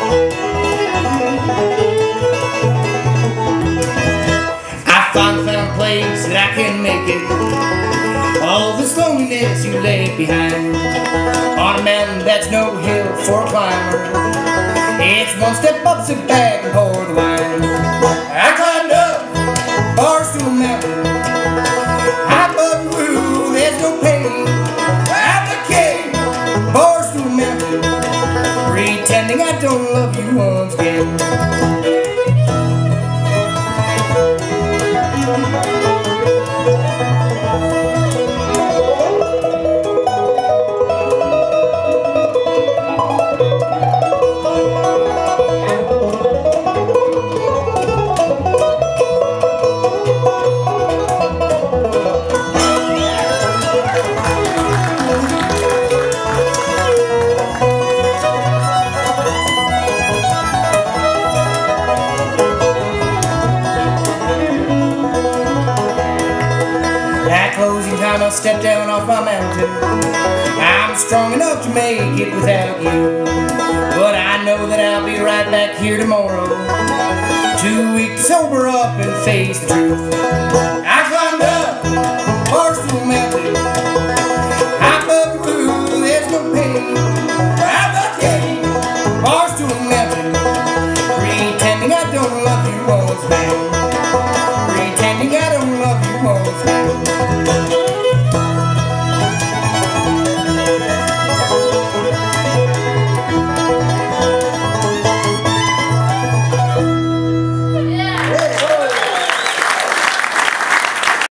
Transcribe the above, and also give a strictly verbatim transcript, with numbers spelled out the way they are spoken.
I finally found a place that I can make it. All this loneliness you left behind on a mountain that's no hill for a climber. It's one step up, sit back and pour the wine. I climbed up Barstool Mountain. I bug woo, there's no pain. I'm the king, Barstool Mountain, pretending I don't love you once again. At closing time I'll step down off my mountain. I'm strong enough to make it without you, but I know that I'll be right back here tomorrow, too weak to sober up and face the truth. I climbed up Barstool Mountain.